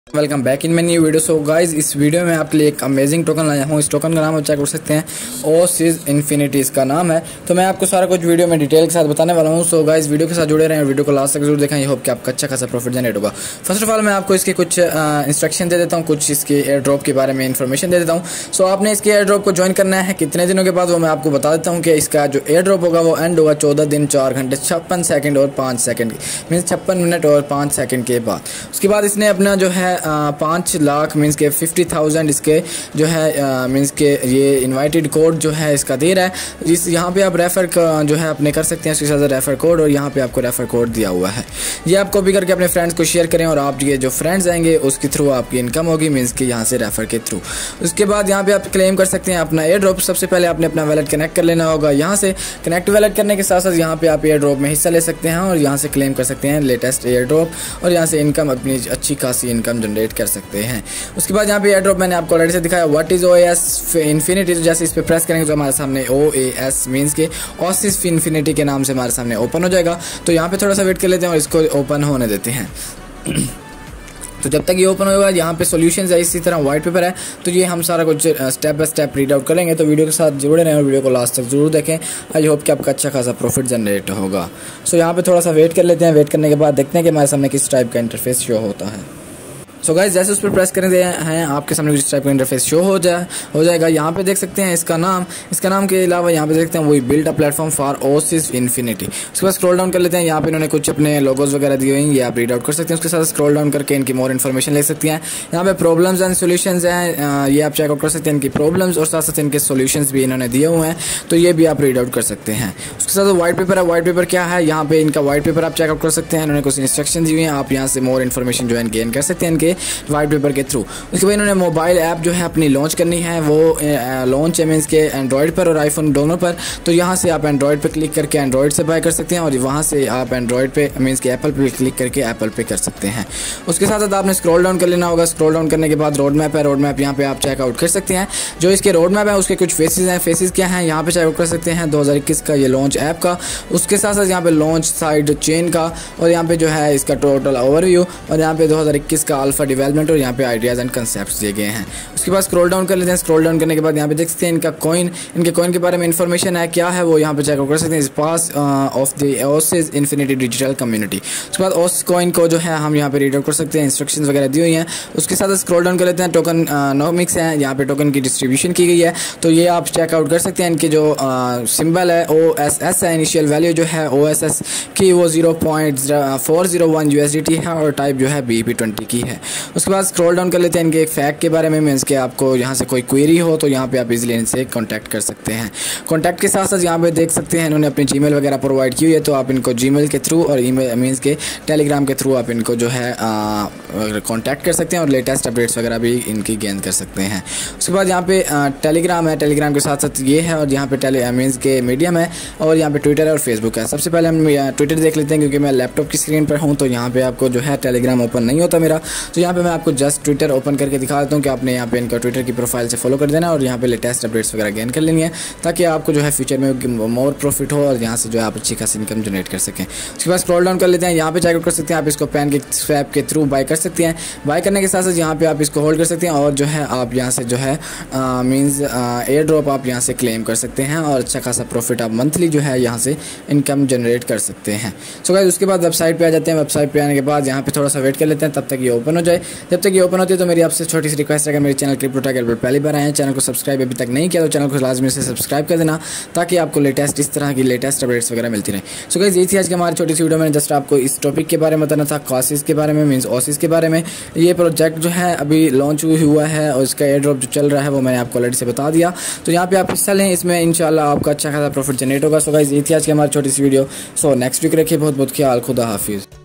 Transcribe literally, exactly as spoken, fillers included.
Welcome back in my new video. So guys, इस video में आपके लिए एक अमेजिंग टोकन लाया हूँ। इस टोकन का नाम आप चेक कर सकते हैं, ओसिस इन्फिनिटी इसका नाम है। तो मैं आपको सारा कुछ वीडियो में डिटेल के साथ बताने वाला हूँ। सो गाइज, वीडियो के साथ जुड़े रहें, वीडियो को लास्ट तक जरूर देखें। आई होप कि आपका अच्छा खासा प्रॉफिट जनरेट होगा। फर्स्ट ऑफ ऑल मैं आपको इसके कुछ इंस्ट्रक्शन दे देता हूँ, कुछ इसके एयर ड्रॉप के बारे में इन्फॉर्मेशन दे देता हूँ। सो आपने इसके एयर ड्रॉप को ज्वाइन करना है कितने दिनों के बाद, वो मैं आपको बता देता हूँ कि इसका जो एयर ड्रॉप होगा वो एंड होगा चौदह दिन चार घंटे छप्पन सेकंड और पाँच सेकंड मीन्स छप्पन मिनट और पाँच सेकंड के बाद। उसके बाद इसने अपना जो है पाँच लाख मीन्स के फिफ्टी थाउजेंड इसके जो है मीन्स के ये इनवाइटेड कोड जो है इसका दे रहा है। जिस यहाँ पे आप रेफ़र जो है अपने कर सकते हैं उसके साथ रेफ़र कोड, और यहाँ पे आपको रेफ़र कोड दिया हुआ है। ये आप कॉपी करके अपने फ्रेंड्स को शेयर करें और आप ये जो फ्रेंड्स आएंगे उसके थ्रू आपकी इनकम होगी मीन्स कि यहाँ से रेफ़र के थ्रू। उसके बाद यहाँ पे आप क्लेम कर सकते हैं अपना एयर ड्रॉप। सबसे पहले आपने अपना वैलेट कनेक्ट कर लेना होगा। यहाँ से कनेक्ट वैलेट करने के साथ साथ यहाँ पे आप एयर ड्रॉप में हिस्सा ले सकते हैं और यहाँ से क्लेम कर सकते हैं लेटेस्ट एयर ड्रॉप, और यहाँ से इनकम अपनी अच्छी खासी इनकम जनरेट कर सकते हैं। उसके बाद यहाँ पे एयर ड्रॉप मैंने आपको ऑलरेडी से दिखाया what is O S Infinity. तो जैसे इस पे प्रेस करेंगे तो हमारे सामने ओ ए एस मीन्स के ओसिस इन्फिनिटी के नाम से हमारे सामने ओपन हो जाएगा। तो यहाँ पे थोड़ा सा वेट कर लेते हैं और इसको ओपन होने देते हैं। तो जब तक ये ओपन होगा, यहाँ पे सॉल्यूशंस है इसी तरह व्हाइट पेपर है। तो ये हम सारा कुछ step by step read out करेंगे। तो वीडियो के साथ जुड़े रहें और वीडियो को लास्ट तक जरूर देखें। आई होप कि आपका अच्छा खासा प्रॉफिट जनरेट होगा। सो यहाँ पे थोड़ा सा वेट कर लेते हैं। वेट करने के बाद देखते हैं कि हमारे सामने किस टाइप का इंटरफेस शो होता है। सो गाइस, जैसे उस पर प्रेस करेंगे हैं आपके सामने कुछ टाइप का इंटरफेस शो हो जाए हो जाएगा। यहाँ पे देख सकते हैं इसका नाम इसका नाम के अलावा यहाँ पे देख सकते हैं वही build a platform for Oasis Infinity. उसके बाद स्क्रॉल डाउन कर लेते हैं। यहाँ पे इन्होंने कुछ अपने लोगोज वगैरह दिए हुए हैं, ये आप रीड आउट कर सकते हैं। उसके साथ स्क्रॉल डाउन करके इनकी मोर इन्फॉर्मेशन ले सकती हैं। यहाँ पे प्रॉब्लम्स एंड सोल्यूशंस हैं, ये आप चेकआउट कर सकते हैं इनकी प्रॉब्लम्स, और साथ साथ इनके सोल्यूशंस भी इन्होंने दिए हुए हैं। तो ये भी आप रीड आउट कर सकते हैं। उसके साथ व्हाइट पेपर है। व्हाइट पेपर क्या है, यहाँ पे इनका व्हाइट पेपर आप चेकआउट कर सकते हैं। इन्होंने कुछ इंस्ट्रक्शन दी हुई हैं, आप यहाँ से मोर इन्फॉर्मेशन जो है गेन कर सकते हैं इनके व्हाइट पेपर के थ्रू। उसके बाद इन्होंने मोबाइल ऐप जो है अपनी लॉन्च करनी है, वो लॉन्च है मीन्स के एंड्रॉयड पर और आईफोन दोनों पर। तो यहाँ से आप एंड्रॉयड पे क्लिक करके एंड्रॉयड से बाय कर सकते हैं, और वहाँ से आप एंड्रॉयड पे मीन्स के एप्पल पे क्लिक करके एप्पल पे कर सकते हैं। उसके साथ साथ आपने स्क्रॉल डाउन कर लेना होगा। स्क्रॉल डाउन करने के बाद रोड मैप है। रोड मैप यहाँ पे आप चेकआउट कर सकते हैं। जो इसके रोड मैप है उसके कुछ फेसेस हैं। फेसेस क्या हैं यहाँ पे चेकआउट कर सकते हैं दो हज़ार इक्कीस का ये लॉन्च ऐप का। उसके साथ साथ यहाँ पे लॉन्च साइड चेन का, और यहाँ पे जो है इसका टोटल ओवरव्यू, और यहाँ पे दो हज़ार इक्कीस का अल्फा डेवलपमेंट, और यहाँ पे आइडियाज एंड कंसेप्ट्स दिए गए हैं। उसके बाद स्क्रॉल डाउन कर लेते हैं। स्क्रॉल डाउन करने के बाद यहाँ पे देख सकते हैं इनका कॉइन इनके कॉइन के बारे में इन्फॉर्मेशन है, क्या है वो यहाँ पे चेकआउट कर सकते हैं। Pass of the Oasis Infinity digital community. उसके बाद ओस कॉइन को जो है हम यहाँ पे रीड आउट कर सकते हैं, इंस्ट्रक्शंस वगैरह दी हुई हैं। उसके साथ स्क्रॉल डाउन कर लेते हैं। टोकन नॉमिक्स है, यहाँ पे टोकन की डिस्ट्रीब्यूशन की गई है, तो ये आप चेकआउट कर सकते हैं। इनके जो सिंबल है ओ एस एस है, इनिशियल वैल्यू जो है ओ एस एस की वो zero point four zero one U S D T है, और टाइप जो है बी पी ट्वेंटी की है। उसके बाद स्क्रॉल डाउन कर लेते हैं इनके एक फैक्ट के बारे में, मीन्स के आपको यहाँ से कोई क्वेरी हो तो यहाँ पे आप इजीली इनसे कांटेक्ट कर सकते हैं। कांटेक्ट के साथ साथ यहाँ पे देख सकते हैं इन्होंने अपनी जीमेल वगैरह प्रोवाइड की हुई है, तो आप इनको जीमेल के थ्रू और ईमेल मीन्स के टेलीग्राम के थ्रू आप इनको जो है कांटेक्ट कर सकते हैं, और लेटेस्ट अपडेट्स वगैरह भी इनकी गेन कर सकते हैं। उसके बाद यहाँ पे टेलीग्राम है। टेलीग्राम के साथ साथ ये है, और यहाँ पे टेली मीन्स के मीडियम है, और यहाँ पे ट्विटर है और फेसबुक है। सबसे पहले हम ट्विटर देख लेते हैं, क्योंकि मैं लैपटॉप की स्क्रीन पर हूँ, तो यहाँ पे आपको जो है टेलीग्राम ओपन नहीं होता मेरा। तो यहाँ पे मैं आपको जस्ट ट्विटर ओपन करके दिखा देता हूँ कि आपने यहाँ पे इनका ट्विटर की प्रोफाइल से फॉलो कर देना, और यहाँ पे लेटेस्ट अपडेट्स वगैरह गेन कर लेनी है, ताकि आपको जो है फ्यूचर में मोर प्रॉफिट हो, और यहाँ से जो है आप अच्छी खासी इनकम जनरेट कर सकें। उसके बाद स्क्रॉल डाउन कर लेते हैं। यहाँ पे चेकआउट कर सकते हैं आप इसको पेन के स्वैप के थ्रू बाय कर सकते हैं। बाय करने के साथ साथ यहाँ पे आप इसको होल्ड कर सकते हैं, और जो है आप यहाँ से जो है मीन्स एयर ड्रॉप आप यहाँ से क्लेम कर सकते हैं, और अच्छा खासा प्रॉफिट आप मंथली जो है यहाँ से इनकम जनरेट कर सकते हैं। सो गाइस, उसके बाद वेबसाइट पे आ जाते हैं। वेबसाइट पे आने के बाद यहाँ पे थोड़ा सा वेट कर लेते हैं, तब तक ये ओपन हो जाए। जब तक ये ओपन होती है तो मेरी आपसे छोटी सी रिक्वेस्ट है, अगर मेरे चैनल क्रिप्टो टैगर पर पहली बार आए हैं, चैनल को सब्सक्राइब अभी तक नहीं किया तो चैनल को लाजमी से सब्सक्राइब कर देना, ताकि आपको लेटेस्ट इस तरह की लेटेस्ट अपडेट्स वगैरह मिलती रहे। सो गाइस, ये थी आज की हमारी छोटी सी वीडियो। मैंने जस्ट आपको इस टॉपिक के बारे में बताना था, ओसिस के बारे में मीन्स ओसिस के बारे में। ये प्रोजेक्ट जो है अभी लॉन्च हुआ है, और इसका एयर ड्रॉप जो चल रहा है वो मैंने आपको ऑलरेडी से बता दिया। तो यहाँ पे आप हिस्सा लें, इसमें इंशाल्लाह आपका अच्छा खासा प्रॉफिट जनरेट होगा। सो गाइस, ये थी आज की हमारी छोटी सी वीडियो। सो नेक्स्ट वीक रखिए बहुत बहुत ख्याल। खुदा हाफिज़।